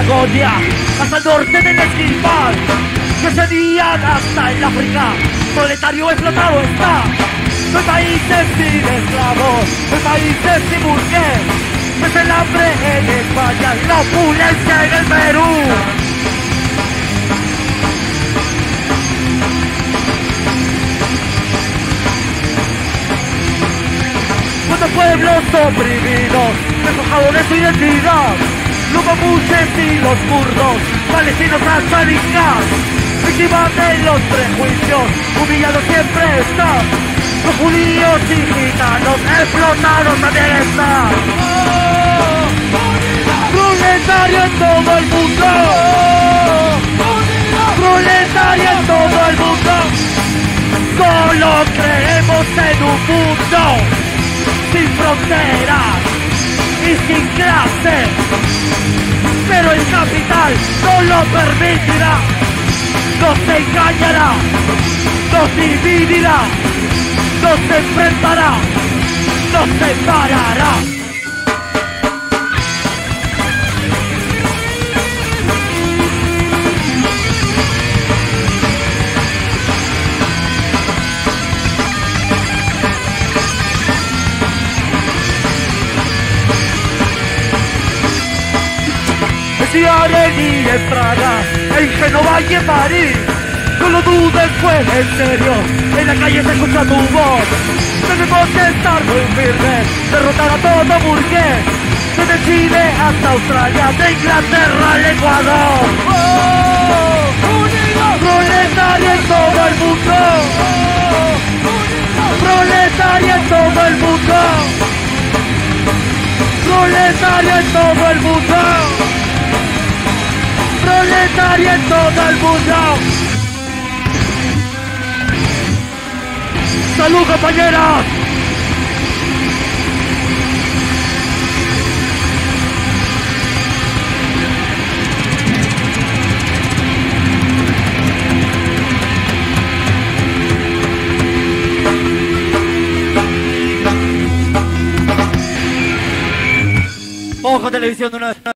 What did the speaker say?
Patagonia, hasta el norte del Esquimalt, que serían hasta el África, proletario explotado está. No hay países sin esclavos, no hay países sin burgués, es el hambre en España y la opulencia en el Perú. Cuántos pueblos oprimidos, despojados de su identidad, los mapuches y los kurdos, palestinos asánicas, víctimas de los prejuicios, humillados siempre están, los judíos y gitanos, explotados también están. Proletario en todo el mundo, proletario en todo el mundo, solo creemos en un mundo sin fronteras y sin clase, pero el capital no lo permitirá, nos engañará, nos dividirá, nos enfrentará, nos separará. En Arely, en Praga, en Génova y en París, no lo dudes, fue en serio, en la calle se escucha tu voz. Debemos estar muy firmes, derrotar a todo burgués, desde Chile hasta Australia, de Inglaterra al Ecuador. Proletario en todo el mundo, proletario en todo el mundo, proletario en todo el mundo, proletario en todo el mundo. ¡Salud, compañeras! Ojo, televisión de una vez.